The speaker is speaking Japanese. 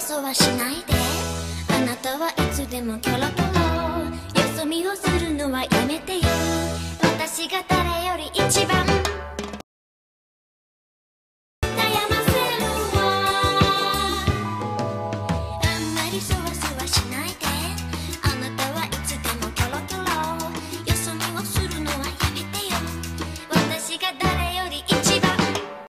そはしないで。あなたはいつでもキョロキョロ。よそ見をするのはやめてよ。私が誰より一番